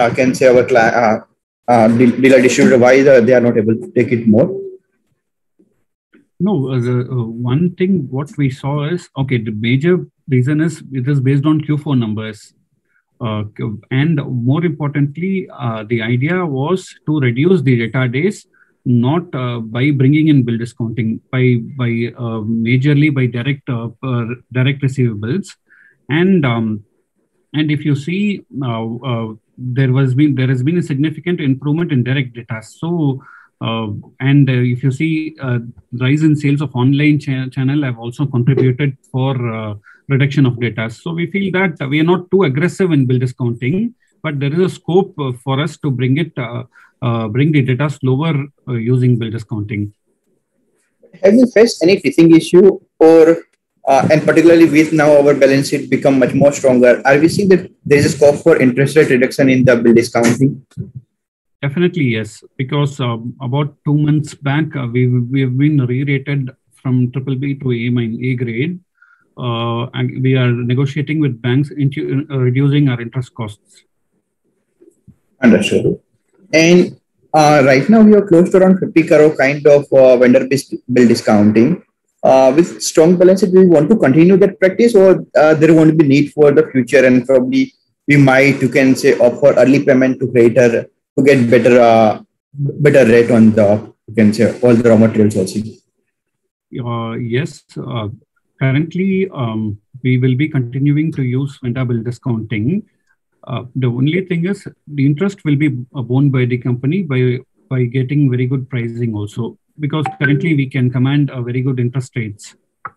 our dealer distributor, why they are not able to take it more? No, one thing what we saw is, okay, the major reason is it is based on Q4 numbers. And more importantly, the idea was to reduce the data days, not by bringing in bill discounting, majorly by direct receivables. And if you see, there has been a significant improvement in direct data. So, if you see, rise in sales of online channel have also contributed for reduction of data. So we feel that we are not too aggressive in bill discounting, but there is a scope for us to bring the data slower using bill discounting. Have you faced any teething issue, or and particularly with now our balance sheet become much more stronger, are we seeing that there is a scope for interest rate reduction in the bill discounting? Definitely, yes, because about 2 months back, we have been re-rated from BBB to A grade. And we are negotiating with banks into reducing our interest costs. Understood. And right now we are close to around 50 crore kind of vendor-based bill discounting. With strong balance sheet, we want to continue that practice, or there won't be need for the future, and probably we might, offer early payment to creator to get better rate on the, all the raw materials also. Yes. Currently, we will be continuing to use vendor bill discounting. The only thing is the interest will be borne by the company by getting very good pricing also, because currently we can command a very good interest rates.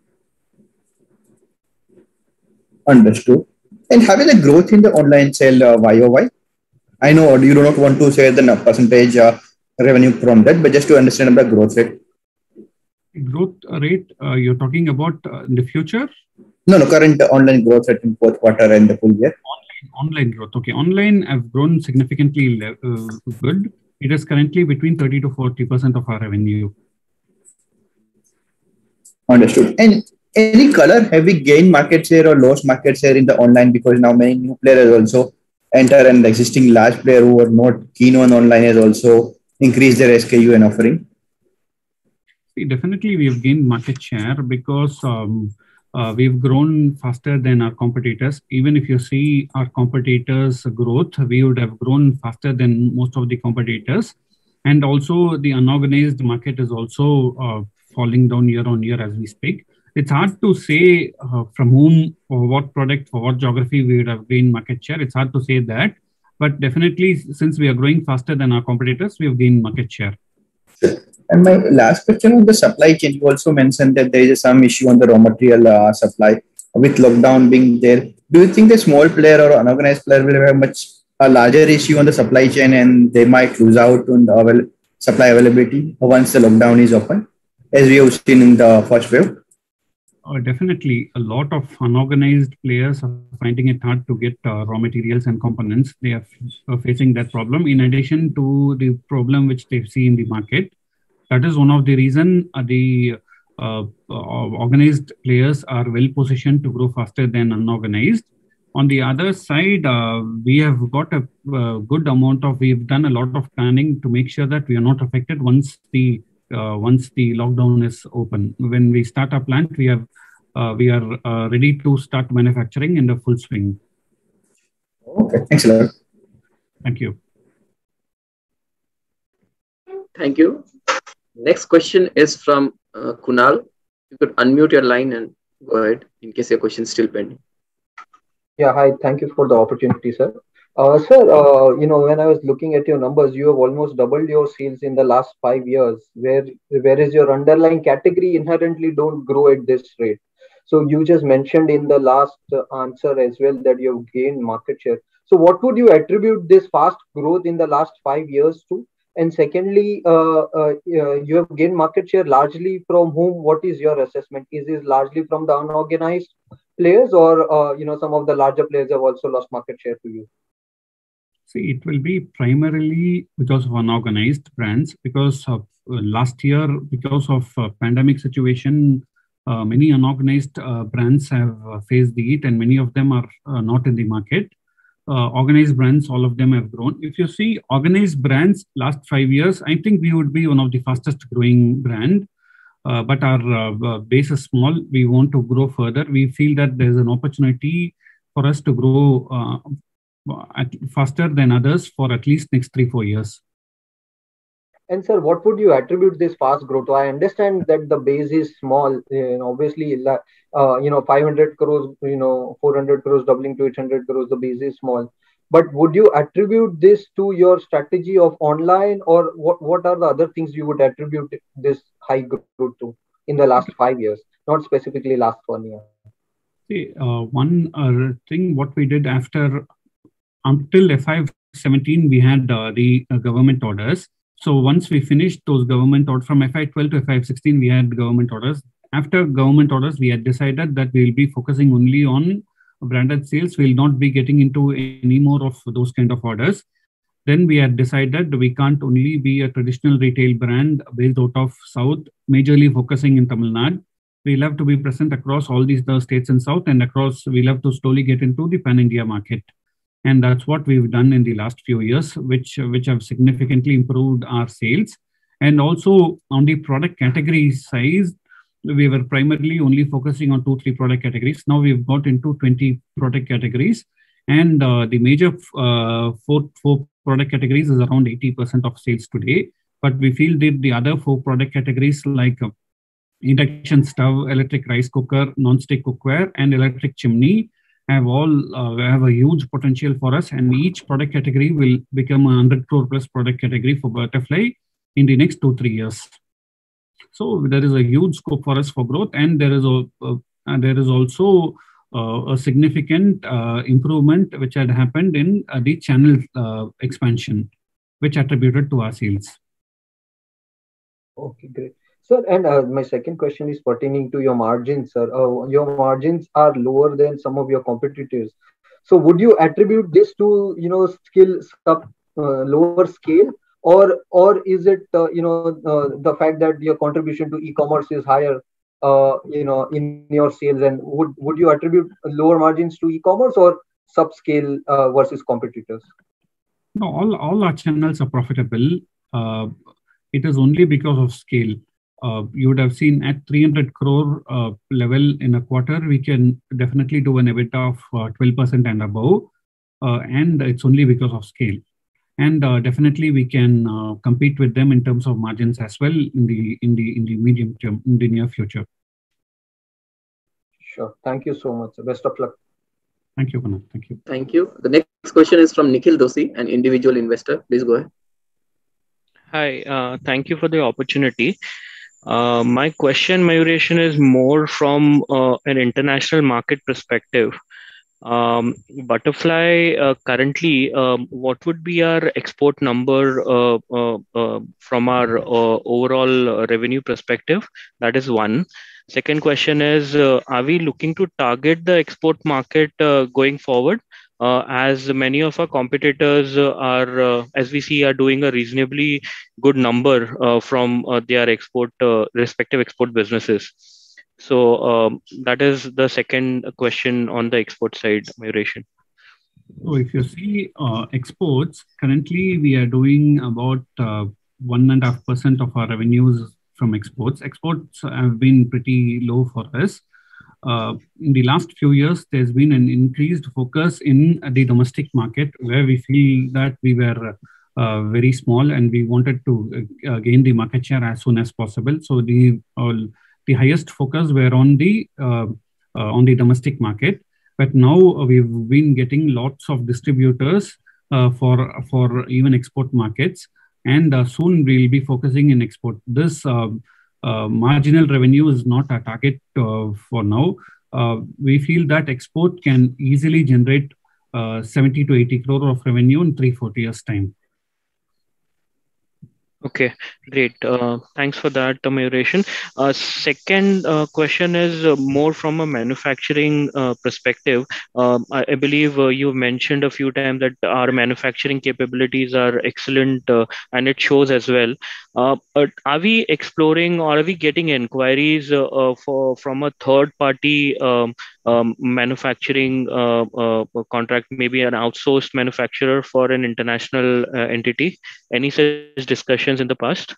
Understood. And how is the growth in the online sale YOY? I know you do not want to say the percentage revenue from that, but just to understand the growth rate. Growth rate, you're talking about in the future? No, current online growth rate in fourth quarter and the full year. Online growth. Okay, online have grown significantly good. It is currently between 30 to 40% of our revenue. Understood. And any color, have we gained market share or lost market share in the online, because now many new players also enter and the existing large player who are not keen on online has also increased their SKU and offering? Definitely, we have gained market share because we've grown faster than our competitors. Even if you see our competitors' growth, we would have grown faster than most of the competitors. And also the unorganized market is also falling down year on year as we speak. It's hard to say from whom or what product or what geography we would have gained market share. It's hard to say that. But definitely, since we are growing faster than our competitors, we have gained market share. And my last question on the supply chain, you also mentioned that there is some issue on the raw material supply with lockdown being there. Do you think the small player or unorganized player will have a larger issue on the supply chain and they might lose out on the supply availability once the lockdown is open, as we have seen in the first wave? Definitely, a lot of unorganized players are finding it hard to get raw materials and components. They are facing that problem in addition to the problem which they see in the market. That is one of the reasons the organized players are well positioned to grow faster than unorganized. On the other side, we have got a good amount of, we've done a lot of planning to make sure that we are not affected once the lockdown is open. When we start our plant, we are ready to start manufacturing in the full swing. Okay, thanks a lot. Thank you. Thank you. Next question is from Kunal. You could unmute your line and go ahead in case your question is still pending. Yeah, hi. Thank you for the opportunity, sir. Sir, when I was looking at your numbers, you have almost doubled your sales in the last 5 years, whereas your underlying category inherently don't grow at this rate. So you just mentioned in the last answer as well that you have gained market share. So what would you attribute this fast growth in the last 5 years to? And secondly, you have gained market share largely from whom? What is your assessment? Is this largely from the unorganized players, or some of the larger players have also lost market share to you? See, it will be primarily because of unorganized brands, because last year, because of pandemic situation, many unorganized brands have faced the heat and many of them are not in the market. Organized brands, all of them have grown. If you see organized brands last 5 years, I think we would be one of the fastest growing brand. But our base is small. We want to grow further. We feel that there's an opportunity for us to grow faster than others for at least next 3-4 years. And sir, what would you attribute this fast growth to? I understand that the base is small. Obviously, 500 crores, 400 crores doubling to 800 crores, the base is small. But would you attribute this to your strategy of online, or what are the other things you would attribute this high growth to in the last 5 years, not specifically last 1 year? See, one thing what we did until FY17, we had the government orders. So once we finished those government orders from FY12 to FY16, we had government orders. After government orders, we had decided that we will be focusing only on branded sales. We will not be getting into any more of those kind of orders. Then we had decided we can't only be a traditional retail brand based out of South, majorly focusing in Tamil Nadu. We'll have to be present across all these states in South, and we'll have to slowly get into the pan-India market. And that's what we've done in the last few years, which have significantly improved our sales. And also on the product category size, we were primarily only focusing on 2-3 product categories. Now we've got into 20 product categories. And the major 4 product categories is around 80% of sales today. But we feel that the other 4 product categories like induction stove, electric rice cooker, non-stick cookware, and electric chimney have a huge potential for us, and each product category will become a 100 crore plus product category for Butterfly in the next 2-3 years. So there is a huge scope for us for growth, and there is also a significant improvement which had happened in the channel expansion, which attributed to our sales. Okay, great. Sir, and my second question is pertaining to your margins, sir. Your margins are lower than some of your competitors. So would you attribute this to, lower scale, or is it, the fact that your contribution to e-commerce is higher, in your sales, and would you attribute lower margins to e-commerce or subscale versus competitors? No, all our channels are profitable. It is only because of scale. You would have seen at 300 crore level in a quarter, we can definitely do an EBITDA of 12% and above, and it's only because of scale. And definitely we can compete with them in terms of margins as well in the medium term, in the near future. Sure. Thank you so much. Best of luck. Thank you, Kunal. Thank you. Thank you. The next question is from Nikhil Doshi, an individual investor. Please go ahead. Hi, thank you for the opportunity. My question, Mayuresan, is more from an international market perspective. Butterfly, currently, what would be our export number from our overall revenue perspective? That is one. Second question is, are we looking to target the export market going forward? As many of our competitors are, as we see, are doing a reasonably good number from their respective export businesses. So that is the second question on the export side, Mayuresan. So if you see exports, currently we are doing about 1.5% of our revenues from exports. Exports have been pretty low for us. In the last few years, there's been an increased focus in the domestic market, where we feel that we were very small and we wanted to gain the market share as soon as possible. So the highest focus were on the domestic market. But now we've been getting lots of distributors for even export markets, and soon we'll be focusing in export. This marginal revenue is not a target for now. We feel that export can easily generate 70 to 80 crore of revenue in 3-4 years' time. Okay, great. Thanks for that, Mayuresan. Second question is more from a manufacturing perspective. I believe you mentioned a few times that our manufacturing capabilities are excellent, and it shows as well. Are we exploring, or are we getting inquiries from a third-party manufacturing contract, maybe an outsourced manufacturer for an international entity? Any such discussions in the past?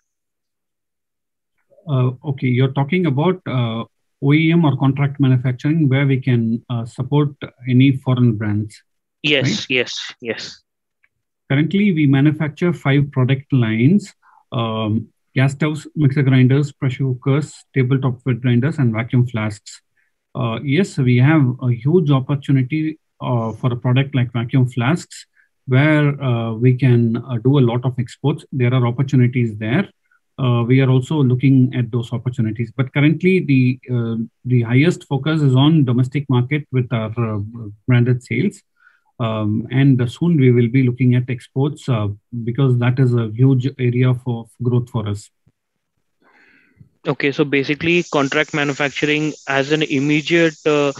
Okay, you're talking about OEM or contract manufacturing, where we can support any foreign brands. Yes, right? yes. Currently, we manufacture 5 product lines: gas stoves, mixer grinders, pressure cookers, tabletop wet grinders, and vacuum flasks. Yes, we have a huge opportunity for a product like vacuum flasks, where we can do a lot of exports. There are opportunities there. We are also looking at those opportunities. But currently, the highest focus is on domestic market with our branded sales. And soon we will be looking at exports because that is a huge area for growth for us. Okay, so basically contract manufacturing as an immediate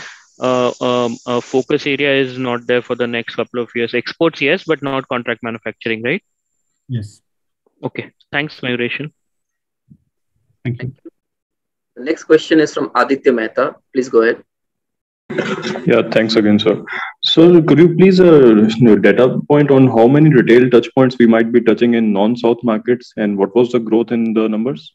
focus area is not there for the next couple of years. Exports, yes, but not contract manufacturing, right? Yes. Okay, thanks, Mayuresan. Thank you. The next question is from Aditya Mehta. Please go ahead. Yeah, thanks again, sir. So could you please data point on how many retail touch points we might be touching in non-South markets, and what was the growth in the numbers?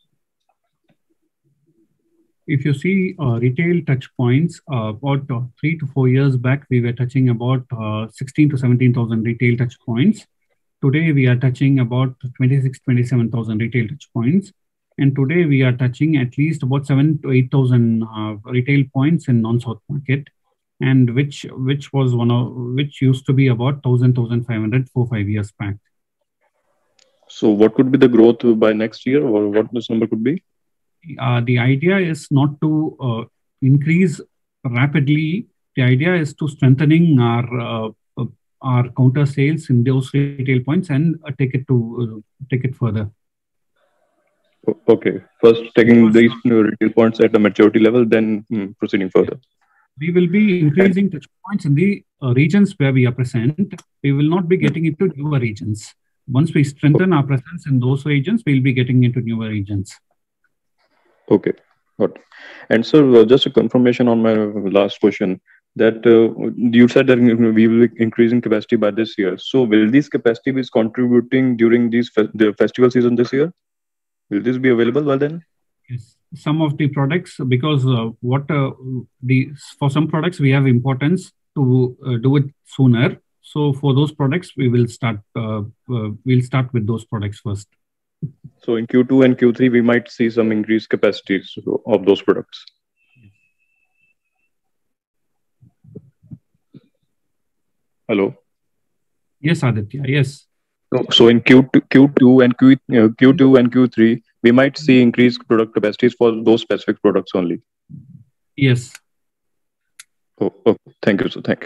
If you see retail touch points, about 3 to 4 years back, we were touching about 16 to 17,000 retail touch points. Today, we are touching about 26, 27,000 retail touch points. And today we are touching at least about 7 to 8,000 retail points in non-South market, and which used to be about 1,500 4-5 years back. So what could be the growth by next year, or what this number could be? The idea is not to increase rapidly. The idea is to strengthening our counter sales in those retail points and take it further. Okay, first taking these retail points at the maturity level, then proceeding further. We will be increasing touch points in the regions where we are present. We will not be getting into newer regions. Once we strengthen our presence in those regions, we'll be getting into newer regions. Okay, got it. And so just a confirmation on my last question, that you said that we will be increasing capacity by this year. So will this capacity be contributing during the festival season this year? Will this be available by then? Yes, some of the products, because for some products we have importance to do it sooner. So for those products, we will start. We'll start with those products first. So in Q2 and Q3, we might see some increased capacities of those products. Hello. Yes, Aditya. Yes. So in Q2 and Q3, we might see increased product capacities for those specific products only. Yes. Oh, thank you. So thank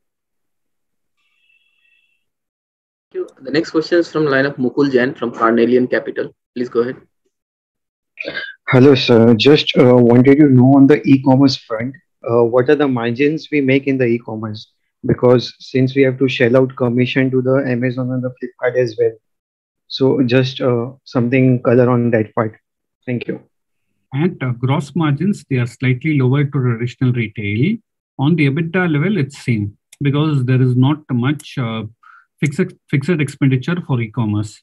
you. The next question is from line of Mukul Jain from Carnelian Capital. Please go ahead. Hello, sir. Just wanted to know on the e-commerce front, what are the margins we make in the e-commerce? Because since we have to shell out commission to the Amazon and the Flipkart as well. So just something color on that part. Thank you. At gross margins, they are slightly lower to traditional retail. On the EBITDA level, it's same because there is not much fixed expenditure for e-commerce.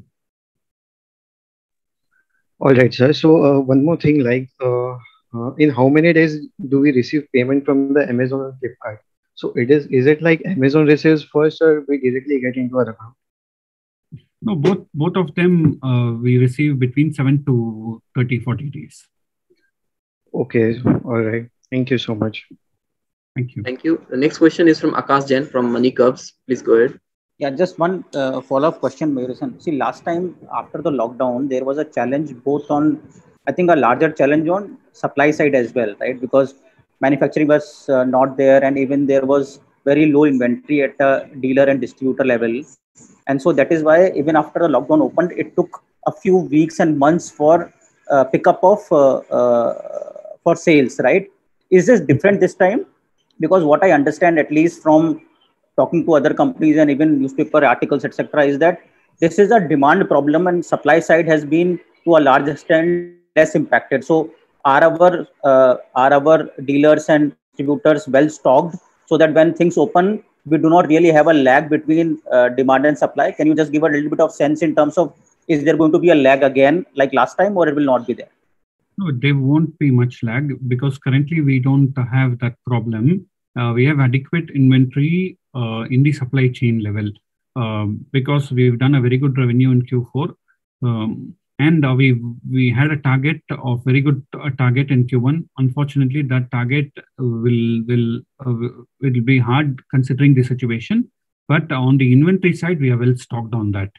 All right, sir. So one more thing, like in how many days do we receive payment from the Amazon and Flipkart? So is it like Amazon receives first or we directly get into our account? No, both of them we receive between 7 to 40 days. Okay. All right. Thank you so much. Thank you. Thank you. The next question is from Akash Jain from Money Curves. Please go ahead. Yeah, just one follow-up question, Mayur-san. See, last time after the lockdown, there was a challenge both on, I think a larger challenge on supply side as well, right? Because manufacturing was not there, and even there was very low inventory at a dealer and distributor level. And so that is why even after the lockdown opened, it took a few weeks and months for pickup of for sales, right? Is this different this time? Because what I understand, at least from talking to other companies and even newspaper articles, etc., is that this is a demand problem and supply side has been to a large extent less impacted. So are our dealers and distributors well stocked so that when things open, we do not really have a lag between demand and supply? Can you just give a little bit of sense in terms of, is there going to be a lag again like last time, or it will not be there? No, there won't be much lag because currently we don't have that problem. We have adequate inventory in the supply chain level because we've done a very good revenue in Q4. And we had a target of very good target in Q1. Unfortunately, that target will be hard considering the situation. But on the inventory side, we are well stocked on that.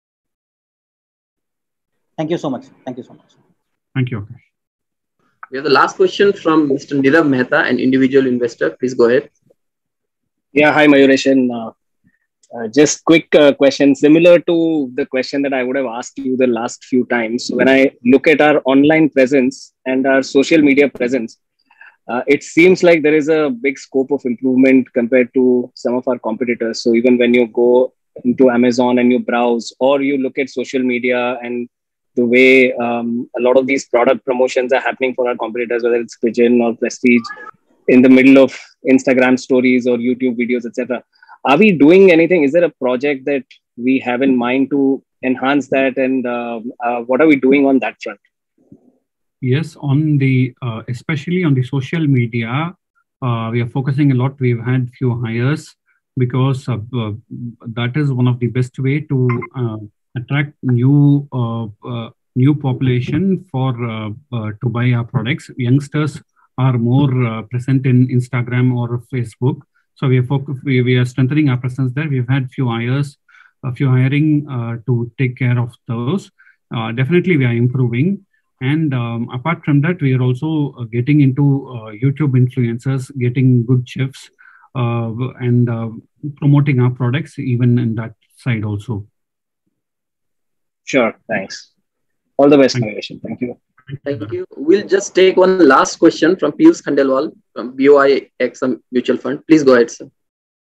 Thank you so much. Thank you so much. Thank you, Akash. We have the last question from Mr. Nirav Mehta, an individual investor. Please go ahead. Yeah, hi, Mayuresh. Just quick question, similar to the question that I would have asked you the last few times. When I look at our online presence and our social media presence, it seems like there is a big scope of improvement compared to some of our competitors. So even when you go into Amazon and you browse, or you look at social media and the way a lot of these product promotions are happening for our competitors, whether it's Pigeon or Prestige, in the middle of Instagram stories or YouTube videos, etc. Are we doing anything? Is there a project that we have in mind to enhance that? And what are we doing on that front? Yes, on the especially on the social media, we are focusing a lot. We've had few hires because that is one of the best way to attract new new population for to buy our products. Youngsters are more present in Instagram or Facebook. So we are strengthening our presence there. We've had a few hiring to take care of those. Definitely we are improving. And apart from that, we are also getting into YouTube influencers, getting good chefs, and promoting our products even in that side also. Sure, thanks. All the best, Mayureshan. Thank you. Thank you. We'll just take one last question from Piyush Khandelwal from BOI Exim Mutual Fund. Please go ahead, sir.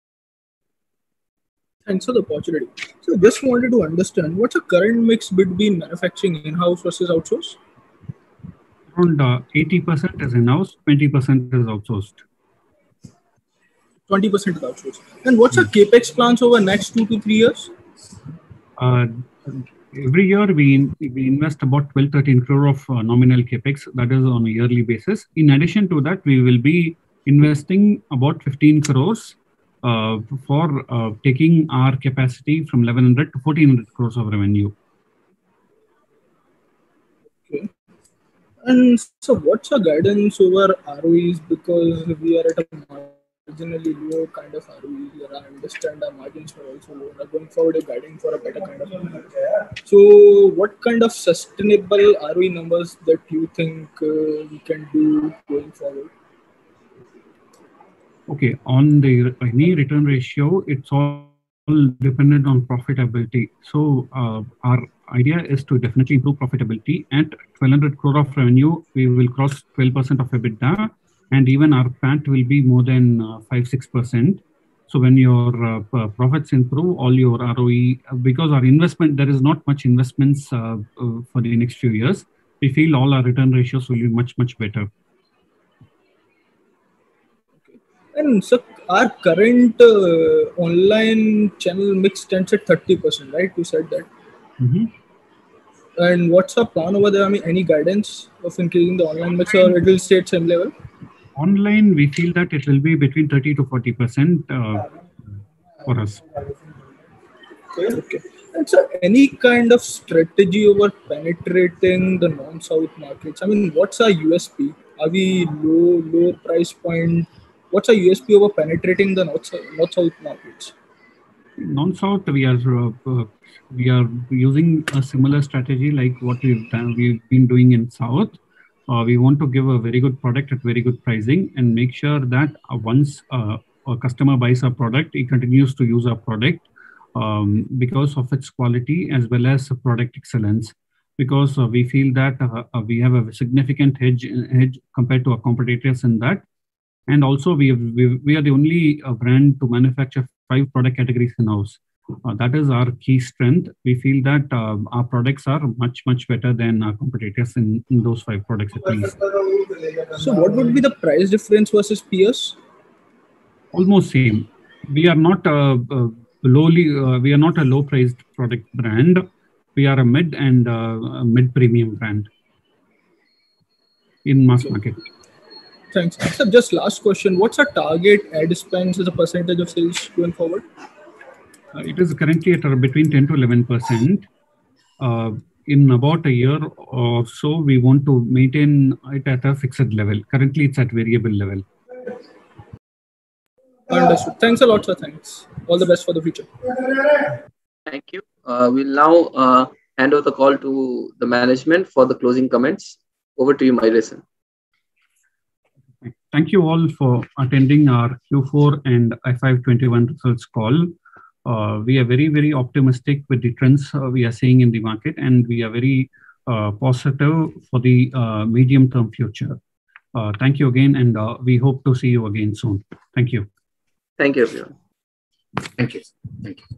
Thanks for the opportunity. So just wanted to understand what's the current mix between manufacturing in-house versus outsourced? Around 80% is in-house, 20% is outsourced. 20% is outsourced. And what's the capex plans over next 2 to 3 years? Every year we invest about 12-13 crore of nominal capex. That is on a yearly basis. In addition to that, we will be investing about 15 crores for taking our capacity from 1100 to 1400 crores of revenue. Okay. And so what's your guidance over ROEs, because we are at a marginally low kind of ROE here. I understand our margins are also low. Going forward, you're guiding for a better kind of ROE. So what kind of sustainable ROE numbers that you think we can do going forward? Okay, on the any return ratio, it's all dependent on profitability. So our idea is to definitely improve profitability. At 1200 crore of revenue, we will cross 12% of EBITDA, and even our PAT will be more than 5-6%. So when your profits improve, all your ROE, because our investment, there is not much investments for the next few years, we feel all our return ratios will be much better. And so our current online channel mix stands at 30%, right? You said that. Mm-hmm. And what's our plan over there? I mean, any guidance of increasing the online mix, or it will stay at same level? Online, we feel that it will be between 30 to 40% for us. Okay. And so any kind of strategy over penetrating the non-South markets? I mean, what's our USP? Are we low price point? What's our USP over penetrating the North-South markets? Non-South, we are using a similar strategy like what we've been doing in South. We want to give a very good product at very good pricing and make sure that once a customer buys our product, he continues to use our product because of its quality as well as product excellence. Because we feel that we have a significant hedge compared to our competitors in that. And also, we are the only brand to manufacture 5 product categories in-house. That is our key strength. We feel that our products are much better than our competitors in those 5 products at least. So what would be the price difference versus peers? Almost same. We are not a low-priced product brand. We are a mid and mid-premium brand in mass market. Thanks. So just last question. What's our target ad spends as a percentage of sales going forward? It is currently at between 10 to 11%. In about a year or so, we want to maintain it at a fixed level. Currently, it's at variable level. Understood. Thanks a lot, sir. Thanks. All the best for the future. Thank you. We'll now hand over the call to the management for the closing comments. Over to you, Mayureshan. Thank you all for attending our Q4 and FY21 results call. We are very optimistic with the trends we are seeing in the market, and we are very positive for the medium-term future. Thank you again, and we hope to see you again soon. Thank you. Thank you, everyone. Thank you. Thank you.